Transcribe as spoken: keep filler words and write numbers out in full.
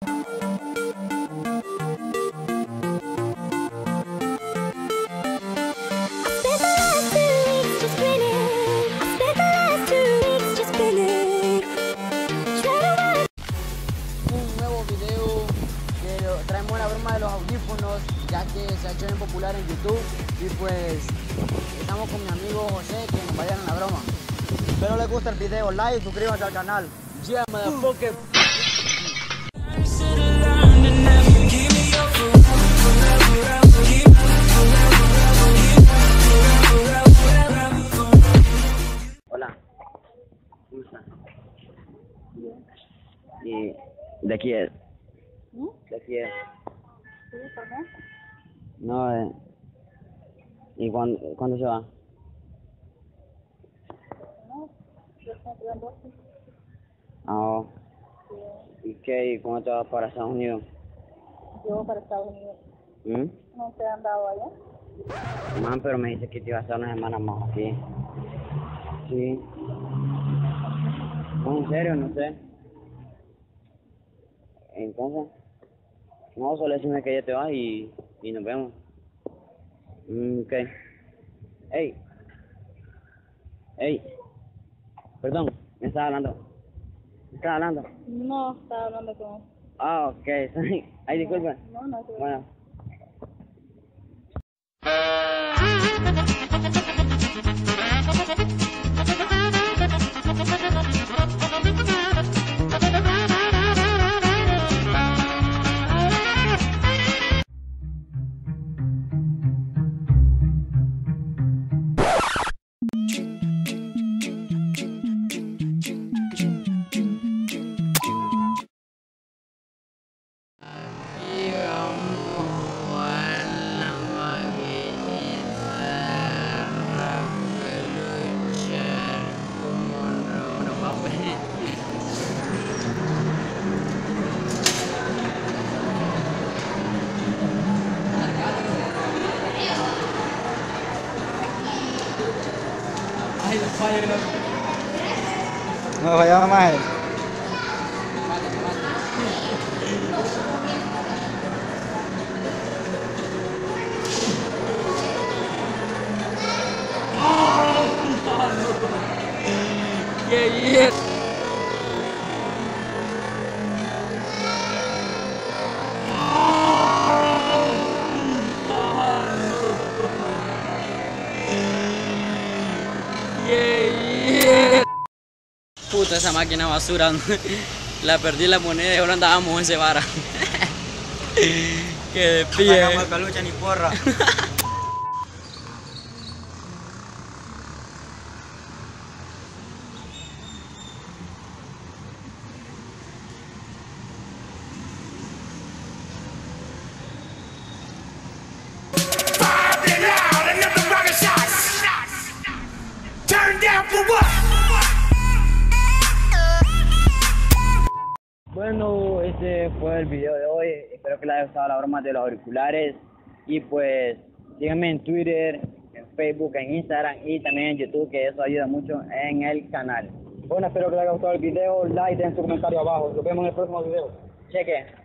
Traemos la broma de los audífonos, ya que se ha hecho bien popular en YouTube, y pues estamos con mi amigo José, que nos va a dar la broma. Espero les guste el video, like y suscríbanse al canal. Yeah, motherfucker. Hola, ¿cómo estás? Bien. ¿Y de aquí es? ¿Mm? ¿De aquí es? ¿Sí, por qué? No, eh. ¿Y cuándo, cuándo se va? No, yo estoy estudiando aquí. Ah, oh. Sí. ¿Y qué? ¿Y cuándo te vas para Estados Unidos? Yo para Estados Unidos. ¿Mm? ¿No te han dado allá? Man, pero me dice que te iba a estar una semana más aquí. Sí. No, en serio, no sé. Entonces, no, solo decime que ya te vas y, y nos vemos. Mm, ok. Ey. Ey. Perdón, me estaba hablando. ¿Me estaba hablando? No, estaba hablando con... Ah, ok. Ay, disculpa. No, no, no. Bueno. Ay, los fallos no. No fallaba más. ¡Qué bien! Puta, esa máquina basura, la perdí la moneda y ahora andábamos en ese vara. Que de pie. No sacamos peluche ni porra. Bueno, este fue el video de hoy. Espero que les haya gustado la broma de los auriculares. Y pues síganme en Twitter, en Facebook, en Instagram y también en YouTube, que eso ayuda mucho en el canal. Bueno, espero que les haya gustado el video. Like, den su comentario abajo. Nos vemos en el próximo video. Cheque.